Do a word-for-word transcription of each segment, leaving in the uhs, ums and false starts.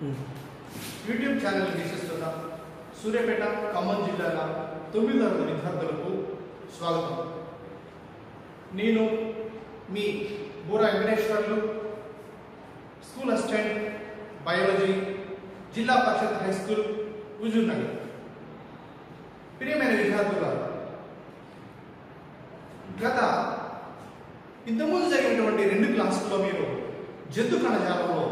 YouTube channel వీక్షిస్తున్న సూర్యాపేట ఖమ్మం జిల్లాల తొమ్మిది తరగతి విద్యార్థులకు స్వాగతం. నేను మీ Boora Venkateswarlu, school assistant biology, Zilla Parishad high school, Huzur Nagar. ప్రియమైన విద్యార్థులారా, గత ఇంతకుముందు జరిగినటువంటి రెండు క్లాసుల్లో మీరు జంతు కణజాలంలో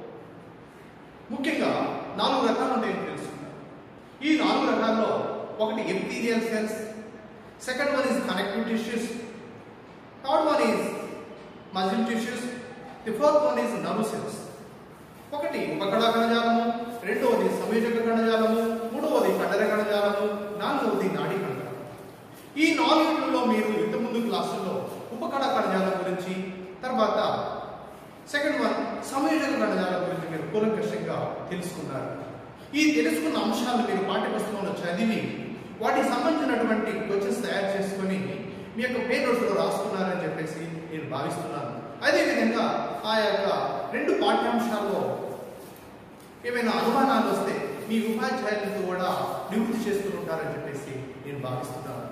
ముఖ్యంగా నాలుగు రకాలు ఉంటాయని తెలుసుకున్నారు. ఈ నాలుగు రకాల్లో ఒకటి epithelial cells, second one is connective tissues, third one is muscle tissues, the fourth one is nerve cells. ఒకటి ఉపకళా కణజాలము, రెండవది సంయోజక కణజాలము, మూడవది కండర కణజాలము, నాలుగవది నాడీ కణజాలం. ఈ నాలుగులో మీరు ఇంతకుముందు క్లాసుల్లో ఉపకళా కణజాలం గురించి, తర్వాత సెకండ్ వన్ సంయోజక కణజాలం గురించి మీరు కూలంకషంగా తెలుసుకున్నారు. ఈ తెలుసుకున్న అంశాలను మీరు పాఠ్యపుస్తకంలో చదివి వాటికి సంబంధించినటువంటి క్వశ్చన్స్ తయారు చేసుకొని మీ యొక్క పేరు నోట్స్లో రాసుకున్నారని చెప్పేసి నేను భావిస్తున్నాను. అదేవిధంగా ఆ యొక్క రెండు పాఠ్యాంశాల్లో ఏమైనా అనుమానాలు వస్తే మీ ఉపాధ్యాయులతో కూడా నివృత్తి చేస్తుంటారని చెప్పేసి నేను భావిస్తున్నాను.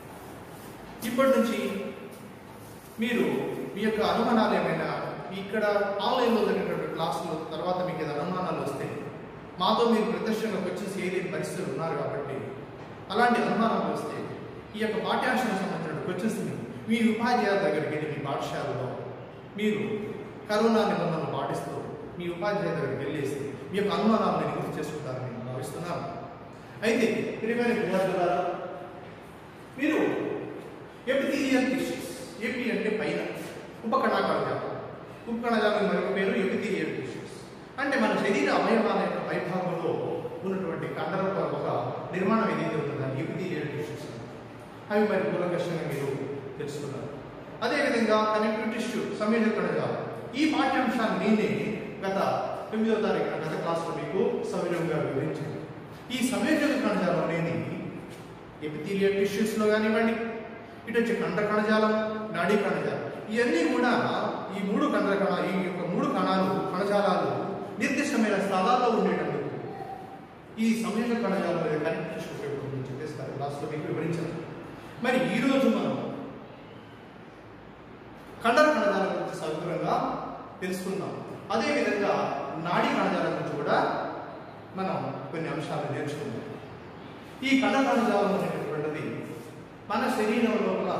ఇప్పటి నుంచి మీరు మీ యొక్క అనుమానాలు ఏమైనా ఇక్కడ ఆన్లైన్లో జరిగినటువంటి క్లాసుల తర్వాత మీకు ఏదైనా అనుమానాలు వస్తే మాతో మీరు ప్రత్యక్షంగా క్వశ్చన్స్ చేయలేని పరిస్థితులు ఉన్నారు కాబట్టి అలాంటి అనుమానాలు వస్తే ఈ యొక్క పాఠ్యాంశానికి సంబంధించిన క్వశ్చన్స్ని మీ ఉపాధ్యాయుల దగ్గరికి వెళ్ళి మీ పాఠశాలలో మీరు కరోనా నిబంధనలు పాటిస్తూ మీ ఉపాధ్యాయుల దగ్గరికి వెళ్ళేసి మీ యొక్క అనుమానాలను నివృత్తి చేసుకుంటారని నేను భావిస్తున్నాను. అయితే ప్రియమైన విద్యార్థులారా, మీరు ఎపిథీలియల్ టిష్యూస్, ఏపీ అంటే పైన, ఉపకణా కణజాలం, ఉపకణజాలం మరొక పేరు ఎపిథీలియల్ టిష్యూస్. అంటే మన శరీర అవయవాల యొక్క పైభాగంలో ఉన్నటువంటి కండర ఒక నిర్మాణం ఏదైతే ఉంటుందని ఎపిథీలియల్ టిష్యూస్, అవి మరి కూలంకషంగా మీరు తెలుసుకున్నారు. అదేవిధంగా కనెక్టివ్ టిష్యూ, సంయోజక కణజాలం. ఈ పాఠ్యాంశాన్ని నేనే గత తొమ్మిదవ తారీఖున గత క్లాసులో మీకు సవివరంగా వివరించాను. ఈ సంయోజక కణజాలం అనేది ఎపిథీలియల్ టిష్యూస్లో కానివ్వండి, ఇటు వచ్చే కండర కణజాలం, నాడీ కణజాలం, ఇవన్నీ కూడా ఈ మూడు కండర కణ ఈ యొక్క మూడు కణాలు కణజాలాలు నిర్దిష్టమైన స్థలాల్లో ఉండేటందుకు ఈ సంయోజక కణజాలం మీద కనెక్ట్ చేసుకోవడం చెప్పేసి క్లాసులో మీకు వివరించాను. మరి ఈరోజు మనం కండర కణజాలం గురించి సవివరంగా తెలుసుకుందాం. అదేవిధంగా నాడీ కణజాలం గురించి కూడా మనం కొన్ని అంశాలను నేర్చుకుందాం. ఈ కండర కణజాలం అనేటటువంటిది మన శరీరం లోపల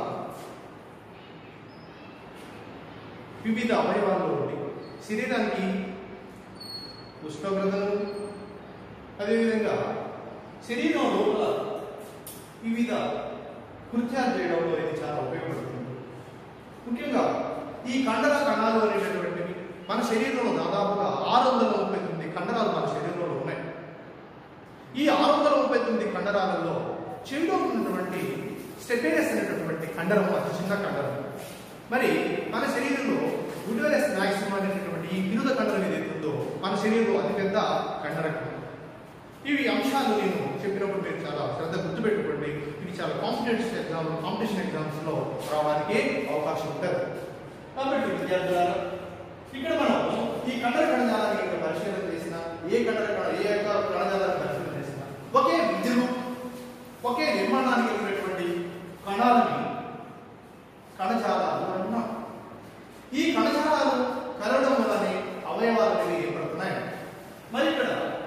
వివిధ అవయవాల్లో ఉండి శరీరానికి ఉష్ణోగ్రతను, అదేవిధంగా శరీరం లోపల వివిధ కృత్యాలు చేయడంలో ఇది చాలా ఉపయోగపడుతుంది. ముఖ్యంగా ఈ కండర కణాలు అనేటటువంటివి మన శరీరంలో దాదాపుగా ఆరు వందల ముప్పై తొమ్మిది కండరాలు మన శరీరంలో ఉన్నాయి. ఈ ఆరు వందల ముప్పై తొమ్మిది కండరాలలో చెవిలో ఉన్నటువంటి స్టెఫెరస్ అనేటటువంటి కండరం అతి చిన్న కండరం. మరి మన శరీరంలో యూటరస్ మ్యాక్సిమం అనేటటువంటి ఈ విరుద కండరం ఏదైతే ఉందో మన శరీరంలో అతిపెద్ద కండర కండరం. ఇవి అంశాలు నేను చెప్పినప్పుడు మీరు చాలా శ్రద్ధ గుర్తుపెట్టుకోండి. ఇవి చాలా కాంపిటేటివ్ ఎగ్జామ్ కాంపిటీషన్ ఎగ్జామ్స్ లో రావడానికి అవకాశం ఉంటుంది. కాబట్టి విద్యార్థులారా, ఇక్కడ మనం ఈ కండర కణజాలాన్ని ఇక్కడ పరిశీలన చేసిన ఏ కండర కణ ఏ యొక్క కణజాలాన్ని పరిశీలన చేసిన ఒకే విద్యులు ఒకే నిర్మాణానికి ఉన్నటువంటి కణాలని కణజాలాలు అంటున్నాం. ఈ కణజాలాలు కలవడం వల్లనే అవయవాలు అనేవి ఏర్పడుతున్నాయి. మరి ఇక్కడ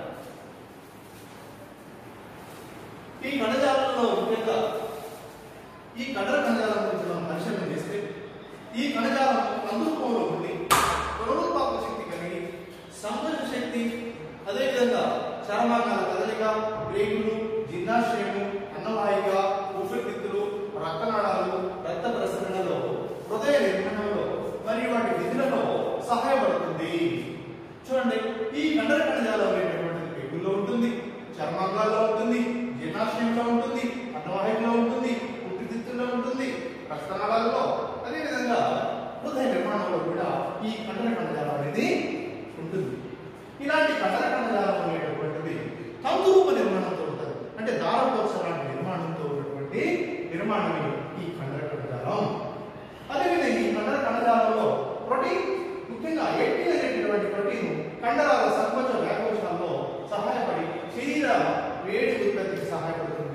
ఈ కణజాలంలో ముఖ్యంగా ఈ కండర కణజాలం గురించి మనం పరిశీలన చేస్తే ఈ కణజాలం అందుకోవడం ఉండి పునరుత్పాదక శక్తి కలిగి సంకోచ శక్తి, అదేవిధంగా చర్మాంగాల కదలిక, బ్రేకులు, జీర్ణాశయము, అన్నవాహిక, ఊపిరితిత్తులు, రక్తనాళాలు, రక్త ప్రసరణలో, హృదయ నిర్మాణంలో మరియు వాటి విధులలో సహాయపడుతుంది. చూడండి, ఈ కండర కణజాలం అనేటటువంటిది బ్రేకుల్లో ఉంటుంది, చర్మాంగాల్లో ఉంటుంది, జీర్ణాశయంలో ఉంటుంది, అన్నవాహికలో ఉంటుంది, ఊపిరితిత్తుల్లో ఉంటుంది, రక్తనాళాలలో, అదేవిధంగా హృదయ నిర్మాణంలో కూడా ఈ కండర కణజాలం అనేది ఉంటుంది. ఇలాంటి కండర కణజాలం అనేటటువంటిది తంతురూప నిర్మాణంతో ఉంటుంది. అంటే దారపోస లాంటి నిర్మాణంతో ఉన్నటువంటి నిర్మాణమే ఈ కండర కణజాలం. అదేవిధంగా ఈ కండర కణజాలంలో ప్రోటీన్, ముఖ్యంగా ఎయిటీన్ అనేటటువంటి ప్రోటీన్ కండరాల సంకోచ వ్యాకోచాల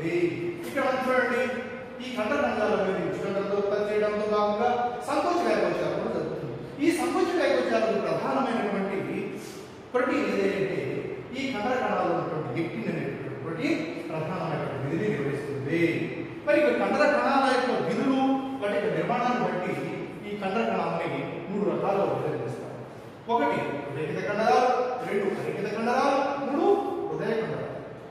జరుగుతుంది. ఇక్కడ మనం చూడండి ఈ కండ కణాల మీద ఉష్ణోగ్రత ఉత్పత్తి చేయడంతో భాగంగా సంకోచ వ్యాకోచారం కూడా జరుగుతుంది. ఈ సంకోచ వ్యాకోచారం ప్రధానమైనటువంటి ప్రోటీన్ ఏదంటే ఈ కండ కణాల్లో ఉన్నటువంటి లెక్టిన్ అనేటువంటి ప్రోటీన్ ప్రధానమైనటువంటి విధిని నిర్వహిస్తుంది. మరి ఈ కండ కణాల యొక్క విధులు వాటి యొక్క నిర్మాణాన్ని బట్టి ఈ కండ కణాలని మూడు రకాలుగా విభజిస్తారు. ఒకటి రేఖిత కండరాలు, రెండు రేఖిత కండరాలు, మూడు హృదయ కండరాలు.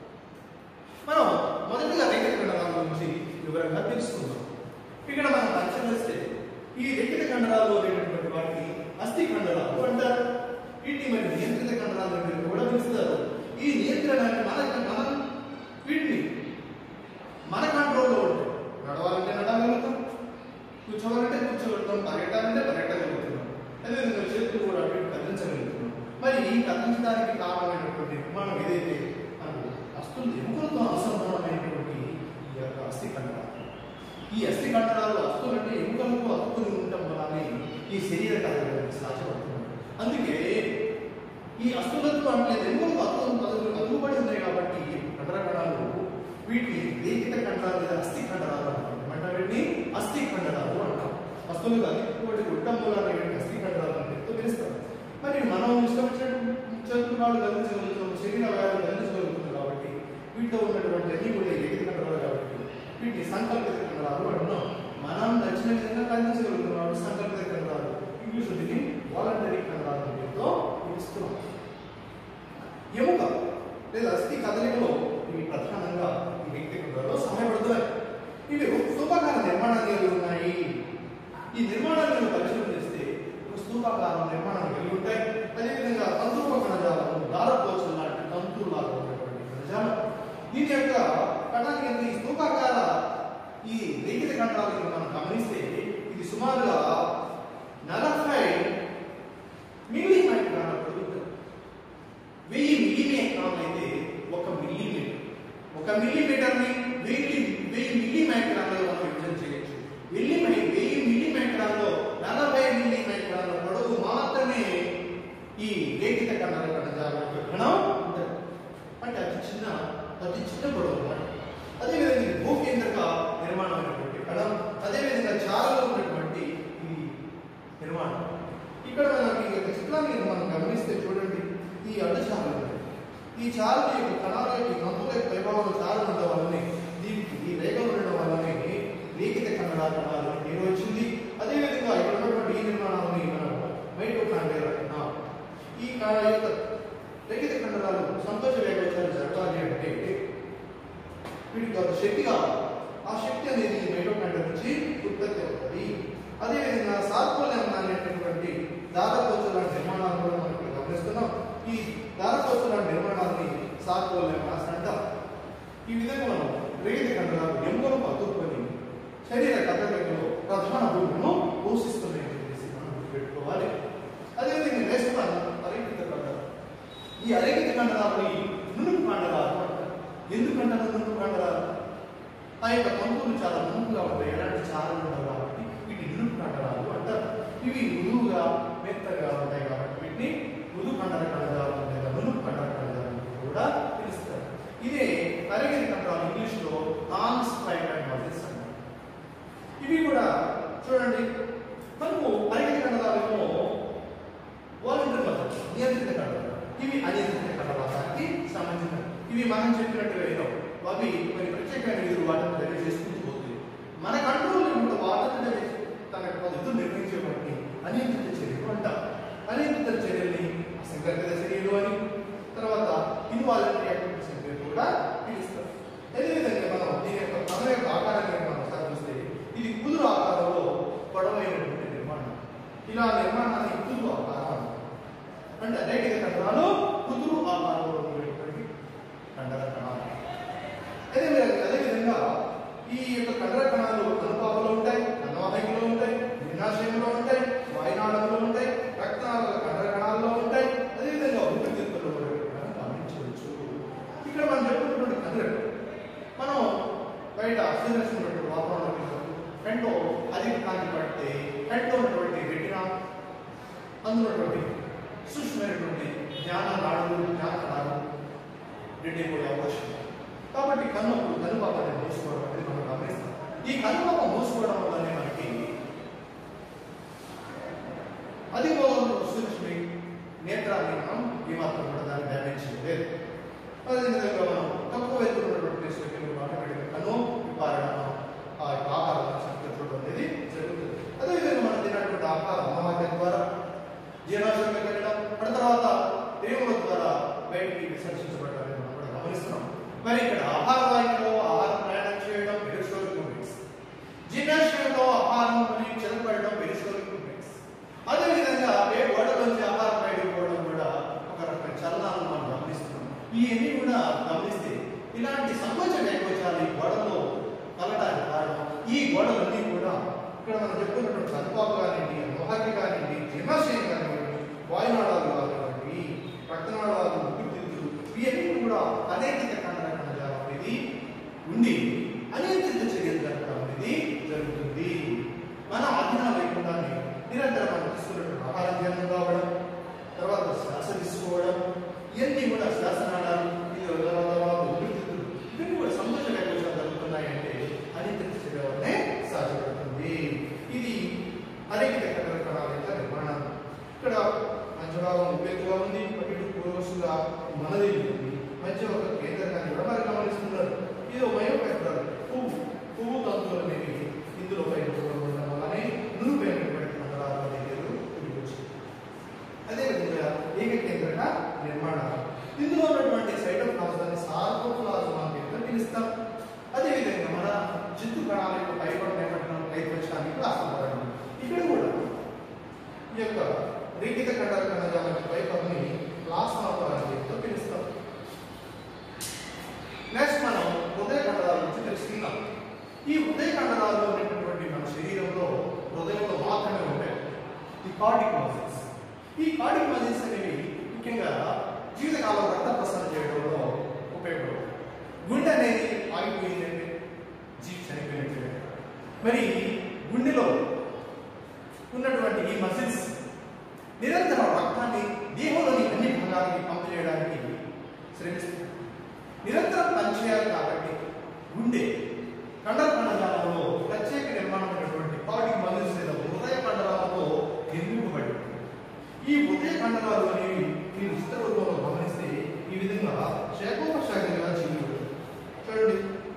మనం మొదటిగా రేఖిత కండరాల గురించి వివరంగా తెలుసుకుందాం. ఇక్కడ మనం పరిశీలిస్తే ఈ రేఖిత కండరాలు అనేటటువంటి వాటిని అస్థి కండరాలు అంటారు. వీటిని మరి నియంత్రిత కండరాలు అని కూడా పిలుస్తారు. ఈ నియంత్రణ మన మనం వీటిని మన కంట్రోల్లో ఉంటాయి. నడవాలంటే నడవగలుగుతాం, కూర్చోవాలంటే కూర్చోగలుగుతాం, పరిగెట్టాలంటే పరిగెట్టగలుగుతున్నాం, అదేవిధంగా చేతులు కూడా వీటిని కదిలించగలుగుతున్నాం. మరి ఈ కదిలించడానికి కారణమైనటువంటి నిర్మాణం ఏదైతే మనకు అస్థులు ఎముకలతో అనుసంధానమైనటువంటి ఈ యొక్క అస్థి కండరాలు. ఈ అస్థి కండరాలు అస్థులు అంటే ఎముకలకు అతుకుని ఉండటం వల్లనే ఈ శరీర కదలికలు సాధ్యపడుతుంది. అందుకే ఈ అస్థులతో అంటే ఎముకలకు అతుకు అతుకు అతుకుబడి ఉన్నాయి కాబట్టి కండర కణాలు వీటిని రేఖిత కండరాలు లేదా అస్థి కండరాలు అంటారు. అంటే వీటిని అస్థి కండరాలు అంటాం. అస్థులు అతుకుబడి ఉండటం వల్ల అస్థి కండరాలు అంటే తెలుస్తారు. మరి మనం ఇష్టం వచ్చినట్టు చేతులు వాళ్ళు గమనించగలుగుతాం, శరీర అవయవాలు గమనించగలుగుతుంది కాబట్టి వీటిలో ఉన్నటువంటి అన్ని కూడా రేఖిత కండరాలు కాబట్టి వీటిని సంకల్పిత కండరాలు అంటున్నాం. మనం నచ్చిన విధంగా కదిలించగలుగుతున్నాం సంకల్పిత కండరాలు. ఇంగ్లీష్ దీన్ని వాలంటరీ కండరాలు పేరుతో పిలుస్తున్నాం. ఎముక లేదా అస్థి కదలికలో ఇవి ప్రధానంగా ఈ రేఖిత కండరాలు సహాయపడుతున్నాయి. ఇవి స్థూపాకార నిర్మాణాలు కలిగి ఉన్నాయి. ఈ నిర్మాణాలను పరిశీలన చేస్తే స్థూపాకారం నిర్మాణాలు కలిగి ఉంటాయి. అదేవిధంగా తంతురూప కణజాలం, దారపోచలు లాంటి తంతువులాగా ఉన్నటువంటి కణజాలం. దీని యొక్క కణానికి ఈ స్థూపాకార ఈ రేఖిత కండరాలను మనం గమనిస్తే ఇది సుమారుగా నలభై మిల్లీ మైక్రాన్ల పొడవు. వెయ్యి మిల్లీమీటర్లు అయితే ఒక మిల్లీమీటర్ ఒక మిల్లీమీటర్ని వెయ్యి వెయ్యి మిల్లీ మైక్రాన్లలో మనం విభజన చేయొచ్చు. వెయ్యి వెయ్యి మిల్లీ మైక్రాన్లో నలభై మిల్లీ మైక్రాన్ల పొడవు మాత్రమే ఈ రేఖిత కండర కణజాలం యొక్క కణం ఉంటుంది. అంటే అతి చిన్న అతి చిన్న పొడవు అన్నమాట. అదేవిధంగా ఇది భూకేంద్రక నిర్మాణమైనటువంటి కణం. అదేవిధంగా చాలలో ఉన్నటువంటి ఈ నిర్మాణం. ఇక్కడ మనకి ఈ యొక్క చిత్రాన్ని మనం గమనిస్తే చూడండి, ఈ అడ్డచారలు ఈ చారు యొక్క కణాల యొక్క తంతుల యొక్క వైభవం చారు ఉండడం వల్లనే దీనికి ఈ రేఖలు ఉండడం వల్లనే రేఖిత కండరాల కణాలు పేరు వచ్చింది. అదేవిధంగా ఇక్కడ ఉన్నటువంటి ఈ నిర్మాణాన్ని మనం మైటోకాండ్రియా అంటున్నాం. ఈ యొక్క రేఖిత కండరాలు సంకోచ వ్యాకోచాలు జరగాలి అంటే వీటికి ఒక శక్తి కావాలి. ఆ శక్తి అనేది మైటోకాండ్రియా నుంచి ఉత్పత్తి అవుతుంది. అదేవిధంగా సార్కోలెమ్ అనేటటువంటి దారపోచల లాంటి నిర్మాణాలు కూడా మనం ఇక్కడ గమనిస్తున్నాం. ఈ దారపోచల లాంటి నిర్మాణాన్ని సార్కోలెమ్ అంటాం. ఈ విధంగా మనం రేఖిత కండరాలు ఎముకలకు అతుక్కొని శరీర కదలికలో ప్రధాన భూమిను పోషిస్తున్నాయని చెప్పేసి మనం గుర్తుపెట్టుకోవాలి. అదేవిధంగా నెక్స్ట్ అరేఖిత కండరాలు. ఈ అరేఖిత కండరాలని నునుపు కండరాలు అంటారు. ఎందుకంటారు నునుపు కండరాలు? ఆ యొక్క తంతువులు చాలా నునుపుగా ఉంటాయి, ఎలాంటి చారలు ఉండవు కాబట్టి వీటిని నునుపు కండరాలు అంటారు. ఇవి మృదువుగా మెత్తగా ఉంటాయి కాబట్టి వీటిని మృదు కండర కణజాలం లేదా నునుపు కండర కణజాలం కూడా పిలుస్తారు. ఇదే అరేఖిత కండరాలు ఇంగ్లీష్ లో నాన్ స్ట్రైటెడ్ మజిల్స్ అంటారు. ఇవి కూడా చూడండి, మనము అరేఖిత కండరాలలో వాలంటరీ మజిల్స్ నియంత్రిత కండరాలు, ఇవి అనియంత్రిత కండరాలకి సంబంధించినవి. ఇవి మనం చెప్పినట్టుగా ఏదో అవి కొన్ని ప్రత్యేకమైన విధులు వాటిని డెలివరీ చేసుకుంటూ పోతుంది. మన కంట్రోల్ కూడా వాటిని తన పద్ధతులు నిర్వహించేవాటిని అనియంత్రిత చర్యలు అంటాం. అనియంత్రిత చర్యల్ని అసంకల్పిత చర్యలు అని, తర్వాత ఇన్వాలంటరీ యాక్టివిటీస్ అని కూడా పిలుస్తారు. అదేవిధంగా మనం దీని యొక్క కథ యొక్క ఆకారాన్ని మనం ఒకసారి చూస్తే ఇది కుదురు ఆకారంలో పొడవైనటువంటి నిర్మాణం. ఇలా నిర్మాణాన్ని కుదురు ఆకారం అంటే రేఖిత కండరాలు కుదురు ఆకారంలో ఉండేటువంటి కండర కణాలు. అదేవిధంగా అదేవిధంగా ఈ యొక్క కండర కణాలు కనుపాపలో ఉంటాయి, కన్నవాహికలో ఉంటాయి, నిన్నాశయంలో ఉంటాయి, వాయునాళంలో ఉంటాయి, రక్తనాళాల కండర కణాల్లో ఉంటాయి. అదేవిధంగా ఊపిరితిత్తుల్లో కూడా గమనించవచ్చు. ఇక్కడ మనం చెప్పుకున్నటువంటి కండరలు మనం బయట ఆక్సిజన్ వాతావరణంలో కంటో అధిక కాంతి పడితే కంటో ఉన్నటువంటి రెటినా అందులోటువంటి సూక్ష్మమైనటువంటి జ్ఞాన నాడులు జ్ఞాన కణాలు రెడ్డి పోయే అవకాశం. కాబట్టి కన్ను కనుపాప ఈ కనుబొమ్మ మూసుకోవడం వల్లనే మనకి అది సూక్ష్మి నేత్రాన్ని మనం ఏమాత్రం కూడా దాన్ని డ్యామేజ్ చేయలేదు. అదేవిధంగా మనం తక్కువ ఎత్తు ఉన్నటువంటి ప్లేస్లోకి ఆటోమేటిక్గా కను పారడం ఆ యొక్క ఆహారం చూడడం అనేది జరుగుతుంది. అదేవిధంగా మనం తిన్నటువంటి ఆహారం అన్నవాక్యం ద్వారా జీర్ణాశయంలోకి వెళ్ళడం, పడిన తర్వాత దేవుల ద్వారా బయటికి విసర్జించబడడం మనం కూడా గమనిస్తున్నాం. మరి ఇక్కడ ఆహార వాయువులో ఆహారం ప్రయాణం చేయడం పెరిస్టోలిక్ మూమెంట్స్, జీర్ణాశయంలో ఆహారం మరియు చెదపడడం పెరిస్టోలిక్ మూమెంట్స్. అదేవిధంగా ఏ గోడల నుంచి ఆహారం బయటకు పోవడం కూడా ఒక రకమైన చలనాలను మనం గమనిస్తున్నాం. ఇవన్నీ కూడా గమనిస్తే ఇలాంటి సంకోచ వ్యాకోచాలు ఈ గోడలో కలగడానికి కారణం ఈ గోడలన్నీ కూడా ఇక్కడ మనం చెప్పుకున్నటువంటి సదుపాపు కానివ్వండి, మోహాకి కానివ్వండి, జీర్ణాశయం కానివ్వండి, వాయునాళాలు కానివ్వండి, రక్తనాళాలు, ఊపిరితిత్తులు ఇవన్నీ కూడా అనేక కండర కణజాలం అనేది ఉండి అనియంత్రిత చర్యలు జరగడం అనేది జరుగుతుంది. మన అధీనం లేకుండానే నిరంతరం మనం తీసుకున్నటువంటి ఆహారం జీర్ణం కావడం, తర్వాత శ్వాస తీసుకోవడం, ఇవన్నీ కూడా శ్వాసనాళాలు, ఊపిరితిత్తులు ఇవన్నీ కూడా సంకోచ వ్యాకోచాలు జరుగుతున్నాయంటే అనియంత్రిత చర్య వల్లనే సాధ్యపడుతుంది. ఇది అనేక కండర కణాల యొక్క నిర్మాణం. ఇక్కడ మధ్య భాగం ఉపయోగంగా ఉంది, ఇటు పూర్వసుగా మనది ఉంది, మధ్య ఒక కేంద్రకాన్ని కూడా మరి గమనిస్తున్నారు. ఇది ఒక మయోపెక్టర్ పువ్వు పువ్వు తంతువులు అనేవి ఇందులో పైన ఉండడం వల్లనే నునుపైనటువంటి కండరాలు అనేది వచ్చింది. అదేవిధంగా ఏకకేంద్రక నిర్మాణం. ఇందులో ఉన్నటువంటి సైటోప్లాజాన్ని సార్కోప్లాజం అని పిలుస్తాం. అదేవిధంగా మన జిత్తు కణాల యొక్క పైపడిన పైపక్షానికి ఆస్పదం. ఇక్కడ కూడా ఈ యొక్క రేఖిత కండర కణజాల పైపడిని ప్లాస్మా పరంతో పిలుస్తాం. నెక్స్ట్ మనం హృదయ కండరాల గురించి తెలుసుకుందాం. ఈ హృదయ కండరాలు ఉన్నటువంటి మన శరీరంలో హృదయంలో మాత్రమే ఉంటాయి ఈ కార్డిక్ మజిల్స్. ఈ కార్డిక్ మజిల్స్ అనేవి ముఖ్యంగా జీవితకాలం రక్త ప్రసరణ చేయడంలో ఉపయోగపడతాయి. గుండె అనేది ఆగిపోయిందంటే జీవి చనిపోయినట్లే. మరి గుండెలో ఉన్నటువంటి ఈ మజిల్స్ నిరంతరం రక్తాన్ని దేహంలోని అన్ని భాగాలకి పంపు చేయడానికి శ్రమిస్తుంది. నిరంతరం పనిచేయాలి కాబట్టి గుండె కండర కణజాలంలో ప్రత్యేక నిర్మాణమైనటువంటి కార్డిక్ మజిల్స్ లేదా హృదయ కండరాలతో నిర్మింపబడి ఈ హృదయ కండరాలు అనేవి మీరు విస్తృత రూపంలో గమనిస్తే ఈ విధంగా శాఖోపశాఖలుగా జీవులు చూడండి.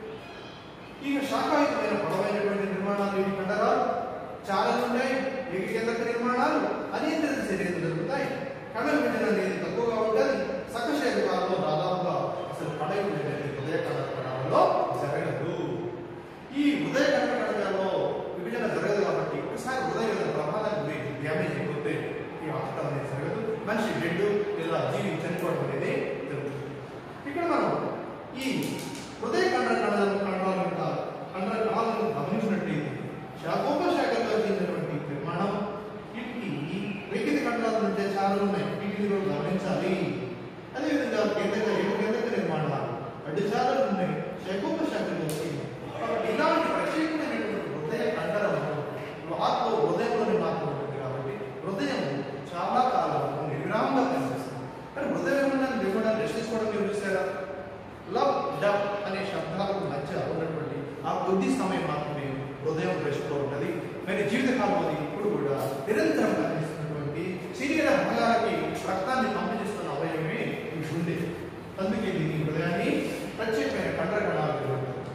ఈ శాఖాయుతమైన పొడవైనటువంటి నిర్మాణాలు ఈ కండరాలు చాలా ఉంటాయి. ఏకకేంద్రక నిర్మాణాలు అనియంత్రిత చర్యలు జరుగుతాయి. కణల విభజన అనేది తక్కువగా ఉంటుంది. సకశేఖరాల్లో దాదాపుగా అసలు పడై ఉండేది హృదయ కండర కణాలలో జరగదు. ఈ హృదయ కండర కణాలలో విభజన జరగదు కాబట్టి ఒకసారి హృదయ ప్రమాదానికి గురి డ్యామేజ్ అయిపోతే ఈ హాస్పిటల్ అనేది జరగదు. మనిషి డెడ్ లేదా జీవి చనిపోవడం అనేది జరుగుతుంది. ఇక్కడ మనం ఈ హృదయ కండర కణాలను కండరాల యొక్క కండర కణాలను గమనించినట్లయితే శాఖోపశాఖలుగా చెందినటువంటి నిర్మాణం వీటికి రేఖిత కండరాల నుండి చాలా ఉన్నాయి. వీటిని కూడా గమనించాలి. అదేవిధంగా కేంద్రక ఏకకేంద్రక నిర్మాణాలు అడ్డు చాలా ఉన్నాయి. శాఖోపశాఖలు వచ్చి కాబట్టి ఇలాంటి ప్రత్యేకమైనటువంటి హృదయ కండరం ఆత్మ హృదయంలోనే మాత్రం ఉంటుంది. కాబట్టి హృదయం చాలా కాలం నిర్విరామంగా పనిచేస్తుంది. కానీ హృదయం ఏమన్నా నిర్మాణాలు రెస్ట్ తీసుకోవడం మీరు చూసారా? లవ్ డబ్ అనే శబ్దాలకు మధ్య ఉన్నటువంటి ఆ కొద్ది సమయం మాత్రమే హృదయం రెస్ట్లో ఉన్నది. మరి జీవితకాలం అది ఇప్పుడు కూడా నిరంతరం పనిచేస్తున్నటువంటి శరీర భాగాలకి రక్తాన్ని పంపిస్తున్న అవయవమే ఈ గుండె. అందుకే దీని హృదయాన్ని ప్రత్యేకమైన కండర కణాలు.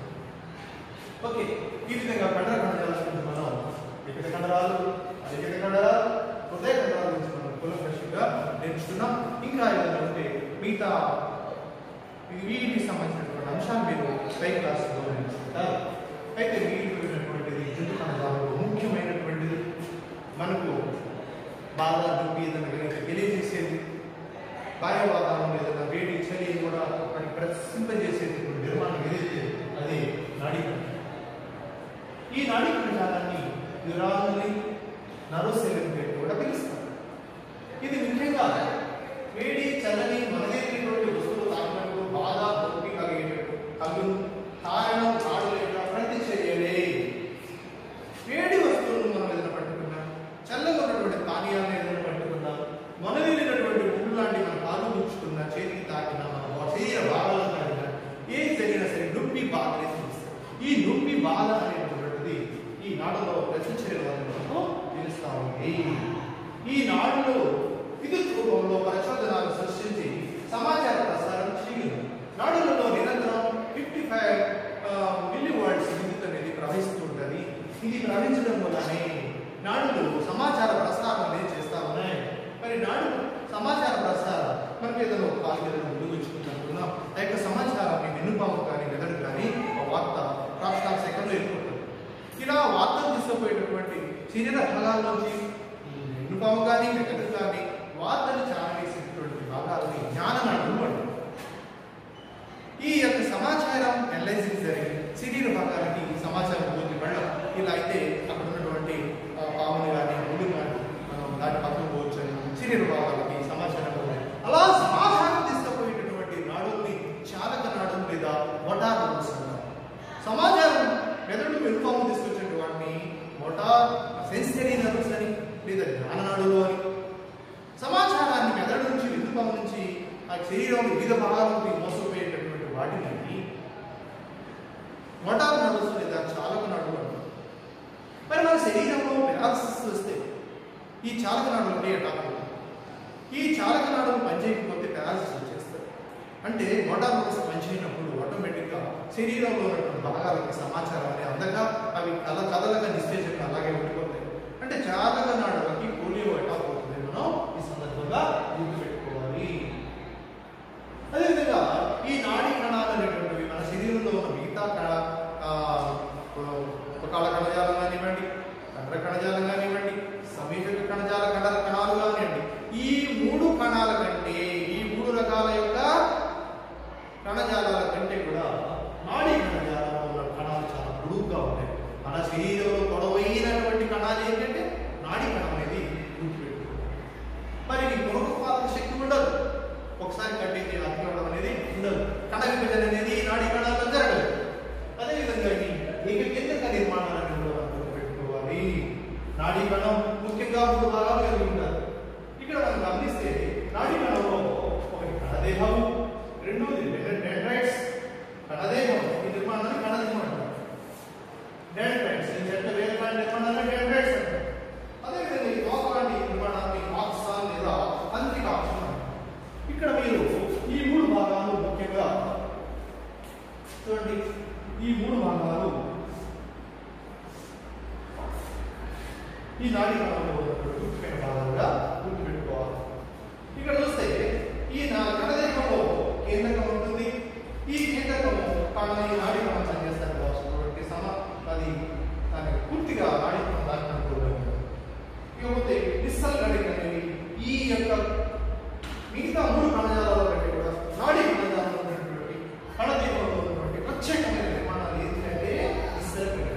ఓకే, ఈ విధంగా కండర కణజాల గురించి మనం లిఖిత కండరాలు, అలిఖిత కండరాలు, హృదయ కండరాల గురించి మనం కులపరిశుగా నేర్చుకున్నాం. ఇంకా ఏదైనా ఉంటే మిగతా వీటికి సంబంధించినటువంటి అంశాలు మీరు పై క్లాసులో నేర్చుకుంటారు. అయితే వీటిటువంటిది జుట్టు కణజాలంలో ముఖ్యమైనటువంటిది మనకు బాగా దుబ్బి ఏదైనా కనుక తెలియజేసేది, బాహ్య వాతావరణం ఏదైనా వేడి చలి కూడా వాటిని ప్రసింపజేసేటటువంటి నిర్మాణం ఏదైతే అది నాడీ కణజాలం. ఈ నాడీ కణజాలాన్ని న్యూరాన్ని నరోసెల్ కూడా పిలుస్తారు. ఇది ముఖ్యంగా వేడి చల్లని మనదేటువంటి వస్తువులు తాకినప్పుడు బాగా నొప్పి కలిగేటట్టు కళ్ళు కారణం కాడలేక ప్రతిచర్యలే. వేడి వస్తువులను మనం ఏదైనా పట్టుకున్నా, చల్లగా ఉన్నటువంటి పానీయాలను ఏదైనా పట్టుకున్నా, మనవేలినటువంటి పువ్వు లాంటి మన కాలు గుచ్చుకున్నా, చేతికి తాకినా, మన శరీర భాగాలను తాకినా, ఏం జరిగినా సరే నొప్పి బాధ ఈ నొప్పి బాధ అనేటువంటి సమాచార ప్రసారం అనేది చేస్తా ఉన్నాయి. మరి నాడు సమాచార ప్రసారం మనకి ఏదైనా ఒక కాలు ఏదైనా ఉపయోగించుకుంటున్నాం, ఆ యొక్క సమాచారాన్ని వెన్నుపాము కానీ మెదడు కానీ ఆ వార్త రాష్ట్రాల సెకండ్లో వెళ్ళిపోతుంది. ఇలా వార్తలు తీసుకుపోయేటటువంటి శరీర భాగాల్లోంచి వెన్నుపాము కానీ మెదడు కానీ వార్తలు చాలవేసేటువంటి భాగాలని జ్ఞాననాడులు అంటారు. ఈ యొక్క సమాచారం ఎనలైజింగ్ జరిగి శరీర భాగాలకి సమాచారం పోతుంది వెళ్ళం. ఇలా అయితే అక్కడ ఉన్నటువంటి పాములు కానీ ముళ్ళు కానీ మనం దాటి పక్కన పోవచ్చు అని శరీర భాగాలకి సమాచారం పోతుంది. అలా సమాచారం తీసుకుపోయేటటువంటి నాడుల్ని చాలక నాడులు లేదా మోటార్ నర్వ్స్ అంటారు. సమాచారం మెదడు వెనుపాము తీసుకొచ్చేటువంటి వాటిని మోటార్ సెన్సరీ నర్వ్స్ అని లేదా జ్ఞాననాడులు అని, సమాచారాన్ని మెదడు నుంచి వెనుపాము నుంచి ఆ శరీరంలో వివిధ భాగాలకి మోసపోయేటటువంటి వాటిని మోటార్ నర్వ్స్ లేదా చాలక నాడులు అంటారు. మరి మన శరీరంలో పెరాలసిస్ వస్తే ఈ చాలక నాడులు ఉంటే అటాక్ అవుతుంది. ఈ చాలక నాడులు పనిచేయకపోతే పెరాలసిస్ వచ్చేస్తుంది. అంటే మోటార్ నర్వ్స్ పనిచేయనప్పుడు ఆటోమేటిక్గా శరీరంలో ఉన్నటువంటి భాగాలకి సమాచారం అనేది అందక అవి కథ కథలుగా నిశ్చయించడం అలాగే ఉండిపోతాయి. అంటే చాలక నాడులకి పోలియో అటాక్ అవుతుంది. మనం ఈ సందర్భంగా గుర్తుపెట్టుకోవాలి. అదేవిధంగా ఈ నాడీ కణాలు అనేటువంటివి మన శరీరంలో ఉన్న మిగతా ఉపకాల కణజాలం కానివ్వండి, కండర కణజాలం కానివ్వండి, సమీపక కణజాల కండర కణాలు కానివ్వండి, ఈ మూడు కణాల కంటే ఈ మూడు రకాల యొక్క కణజాలాల కంటే కూడా నాడీ కణజాలంలో ఉన్న కణాలు చాలా పొడుగుగా ఉంటాయి. మన శరీరంలో పొడవైనటువంటి కణాలు ఏంటంటే నాడీ కణం అనేది గుర్తుపెట్టుకోవాలి. మరి ఈ పొరుగు శక్తి ఉండదు, ఒకసారి కట్టేది అతివడం అనేది ఉండదు. కణ విభజన అనేది నాడీ కణాల్లో జరగదు. అదేవిధంగా ఏకకేంద్రక నిర్మాణాన్ని కూడా గుర్తుపెట్టుకోవాలి. నాడీ కణం ముఖ్యంగా మూడు భాగాలు కలిగి ఉంటారు. ఇక్కడ మనం గమనిస్తే నాడీ కణంలో ఒకటి కణదేహం, రెండోది డెండ్రైట్స్. కణదేహం ఈ నిర్మాణాన్ని కణదేహం అంటారు. డెండ్రైట్స్ ఈ చెట్ల వేరుగా నిర్మాణాన్ని డెండ్రైట్స్ అంటారు. అదేవిధంగా ఈ తోకలాంటి నిర్మాణాన్ని ఆక్సాన్ లేదా అంత్రికాక్షం అంటారు. ఇక్కడ మీరు ఈ మూడు భాగాలు ముఖ్యంగా చూడండి. ఈ మూడు భాగాలు ఈ నాడీ కణంలో ఉన్నటువంటి ముఖ్యమైన భాగాలుగా గుర్తుపెట్టుకోవాలి. ఇక్కడ చూస్తే ఈ కణదేహంలో కేంద్రకం ఉంటుంది. ఈ కేంద్రకము ఈ నాడీ కణం పనిచేస్తారు కాబట్టి సమ అది దానికి పూర్తిగా నాడీ కణం దాని ఉంటుంది. ఇకపోతే డిస్సల్ గడిక అనేవి ఈ యొక్క మిగతా మూడు కణజాలాల కంటే కూడా నాడీ కణజాలంలో ఉన్నటువంటి కణదేహంలో ఉన్నటువంటి ప్రత్యేకమైన నిర్మాణాలు ఏంటంటే డిస్సల్ గడిక.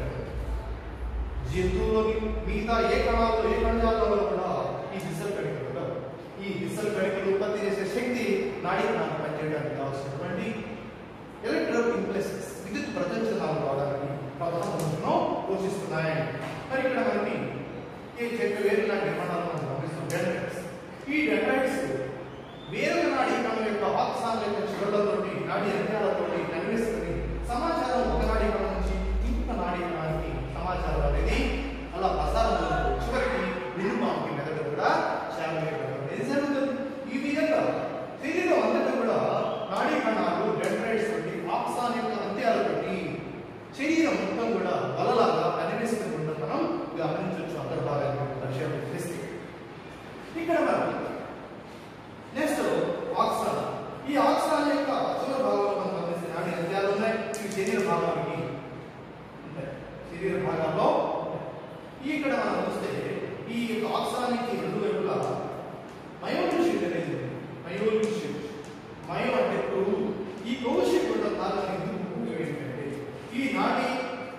జంతువులోని మిగతా ఏ కణాల్లో ఏ కణజాలాల్లో కూడా ఈ డిస్సల్ గడికలు ఉండవు. ఈ డిస్సల్ గడికలు ఉత్పత్తి చేసే శక్తి నాడీ కణాలు పనిచేయడానికి కావాల్సినటువంటి ఎలక్ట్రో ఇంప్లెసెస్ విద్యుత్ ప్రచోదనాలు రావడానికి ప్రధాన పోషిస్తున్నాయి. మరి ఇక్కడ మనకి ఈ చెట్టు వేరు లాంటి నిర్మాణాలను మనం గమనిస్తాం. డెండ్రైట్స్ ఈ డెండ్రైట్స్ వేరొక నాడీ కణం యొక్క ఆక్సాన్ యొక్క చివరలతోటి నాడీ అంత్యాలతోటి కనిపిస్తుంది. సమాచారం ఒక నాడీ కణం నుంచి ఇంకొక నాడీ కణానికి సమాచారం అనేది అలా ప్రసారం చివరికి వెన్నుపాముకి మెదడు కూడా చేరవేయడం జరుగుతుంది. ఈ విధంగా శరీరం అంతటా కూడా నాడీ కణాలు డెండ్రైట్స్ తోటి ఆక్సాన్ యొక్క అంత్యాలతోటి శరీరం మొత్తం కూడా వలలాగా కనిపిస్తుండడం మనం గమనించవచ్చు. అంతర్భాగాన్ని పరిశీలన చేస్తే ఇక్కడ మనం నెక్స్ట్ ఆక్సాన్. ఈ ఆక్సాన్ యొక్క చివరి భాగంలో మనం గమనిస్తే నాడీ అంత్యాలు ఉన్నాయి. ఇవి శరీర భాగానికి ఉంటాయి. శరీర భాగాల్లో ఇక్కడ మనం చూస్తే ఈ యొక్క ఆక్సానికి రెండు వైపులా మయోలిక్ షీట్ అనేది ఉంది. మయోలిక్ షీట్, మయో అంటే కొవ్వు. ఈ కొవ్వు షీట్ ఉన్న భాగానికి ముఖ్యం ఏంటంటే ఈ నాడీ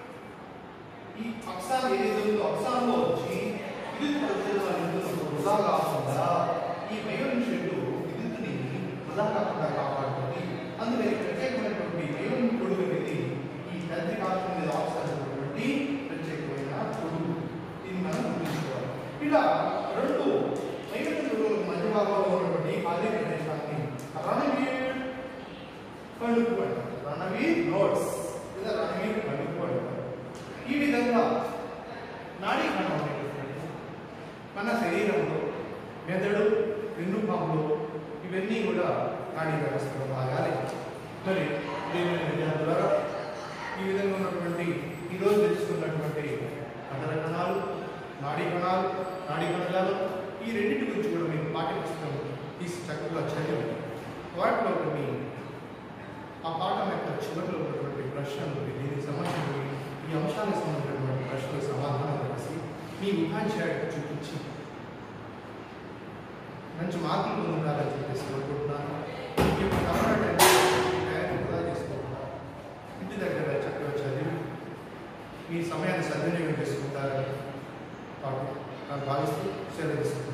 ఈ ఆక్సాన్ ఏదైతే ఉందో ఆక్సాన్లో వచ్చి విద్యుత్ ప్రచోదనాలు వృధా కాకుండా ఈ మయోలిక్ షీట్ విద్యుత్తుని వృధా కాకుండా కాపాడుతుంది. అందుకని ప్రత్యేకమైనటువంటి మయోలిక్ పొడుగు అనేది ఈ తంత్రికాక్షం మీద ఆక్సాన్ ఉన్నటువంటి ప్రత్యేకమైన పొడుగు. దీన్ని మనం గుర్తుంచుకోవాలి. ఇలా రెండు మయోలిక్ పొడుగులకు మధ్య భాగంలో ఉన్నటువంటి ఖాళీ ప్రదేశాన్ని రణవీర్ కణుపు అంటారు. రణవీర్ నోడ్స్ లేదా రణవీర్ కణుపు అంటారు. ఈ విధంగా నాడీ కణం మన శరీరంలో మెదడు, వెన్నుపాములు ఇవన్నీ కూడా నాడీ వ్యవస్థలో భాగాలే. మరి దేవుని విద్యార్థులారా ఈ విధంగా ఉన్నటువంటి ఈరోజు తెలుసుకున్నటువంటి కండర కణాలు, నాడీ కణాలు నాడీ కణజాలం ఈ రెండింటి గురించి కూడా మీకు పాఠ్యపుస్తకం తీసి చక్కగా చదివి వాటిలో కొన్ని ఆ పాఠం యొక్క చివరిలో ఉన్నటువంటి ప్రశ్నలు దీనికి సంబంధించిన ఈ అంశానికి సంబంధించినటువంటి ప్రశ్నలకు సమాధానం రాసి మీ ఉపాధ్యాయుడికి చూపించి మంచి మార్కులు పొందుతారని చెప్పేసి కోరుకుంటున్నాను. ఈ యొక్క కమరా తయారీ వృధా చేసుకోకుండా ఇంటి దగ్గర చక్కగా చదివి మీ సమయాన్ని సద్వినియోగం చేసుకుంటారని నాకు భావిస్తూ సెలవు.